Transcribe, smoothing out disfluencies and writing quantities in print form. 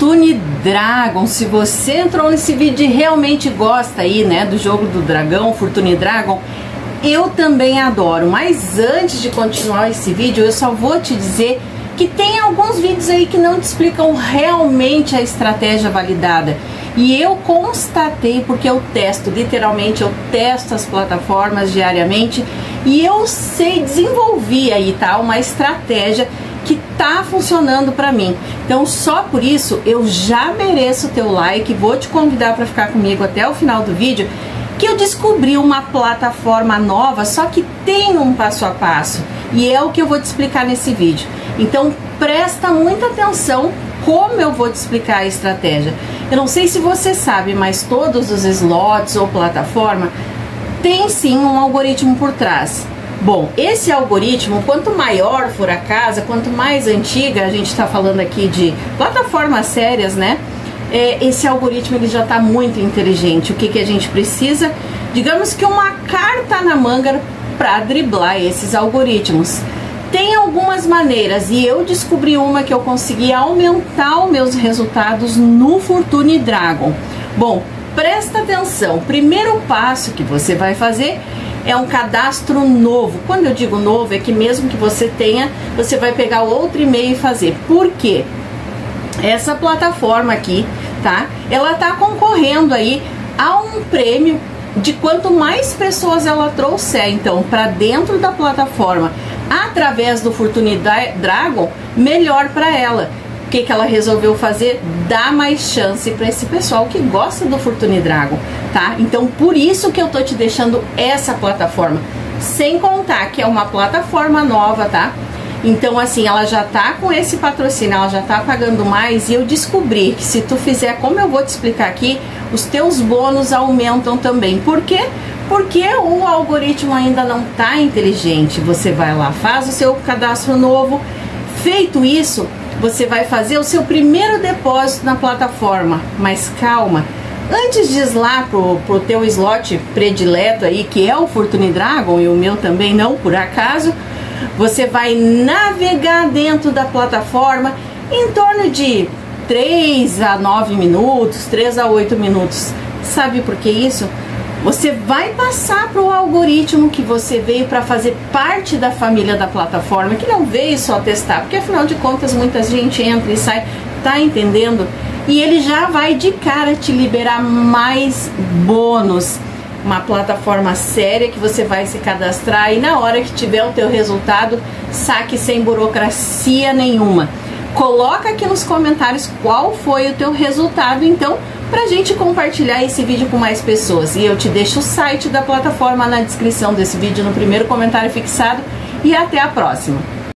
Fortune Dragon. Se você entrou nesse vídeo e realmente gosta aí, né, do jogo do dragão, Fortune Dragon, eu também adoro. Mas antes de continuar esse vídeo, eu só vou te dizer que tem alguns vídeos aí que não te explicam realmente a estratégia validada. E eu constatei, porque eu testo, literalmente eu testo as plataformas diariamente, e eu sei desenvolver aí, tá, uma estratégia que tá funcionando para mim. Então só por isso eu já mereço o teu like. Vou te convidar para ficar comigo até o final do vídeo, que eu descobri uma plataforma nova, só que tem um passo a passo, e é o que eu vou te explicar nesse vídeo. Então presta muita atenção como eu vou te explicar a estratégia. Eu não sei se você sabe, mas todos os slots ou plataforma tem sim um algoritmo por trás. Bom, esse algoritmo, quanto maior for a casa, quanto mais antiga, a gente está falando aqui de plataformas sérias, né? Esse algoritmo ele já está muito inteligente. O que a gente precisa? Digamos que uma carta na manga para driblar esses algoritmos. Tem algumas maneiras, e eu descobri uma que eu consegui aumentar os meus resultados no Fortune Dragon. Bom, presta atenção. O primeiro passo que você vai fazer é um cadastro novo. Quando eu digo novo, é que mesmo que você tenha, você vai pegar outro e-mail e fazer. Por quê? Essa plataforma aqui, tá? Ela tá concorrendo aí a um prêmio de quanto mais pessoas ela trouxer, então, para dentro da plataforma, através do Fortune Dragon, melhor para ela. O que ela resolveu fazer? Dar mais chance para esse pessoal que gosta do Fortune Dragon, tá? Então, por isso que eu tô te deixando essa plataforma. Sem contar que é uma plataforma nova, tá? Então, assim, ela já tá com esse patrocínio, ela já tá pagando mais, e eu descobri que se tu fizer como eu vou te explicar aqui, os teus bônus aumentam também. Por quê? Porque o algoritmo ainda não tá inteligente. Você vai lá, faz o seu cadastro novo. Feito isso, você vai fazer o seu primeiro depósito na plataforma. Mas calma, antes de ir lá pro teu slot predileto aí, que é o Fortune Dragon, e o meu também não por acaso, você vai navegar dentro da plataforma em torno de 3 a 9 minutos, 3 a 8 minutos. Sabe por que isso? Você vai passar para o algoritmo que você veio para fazer parte da família da plataforma, que não veio só testar, porque afinal de contas muita gente entra e sai, tá entendendo? E ele já vai de cara te liberar mais bônus. Uma plataforma séria que você vai se cadastrar, e na hora que tiver o teu resultado, saque sem burocracia nenhuma. Coloca aqui nos comentários qual foi o teu resultado, então, pra gente compartilhar esse vídeo com mais pessoas. E eu te deixo o site da plataforma na descrição desse vídeo, no primeiro comentário fixado, e até a próxima.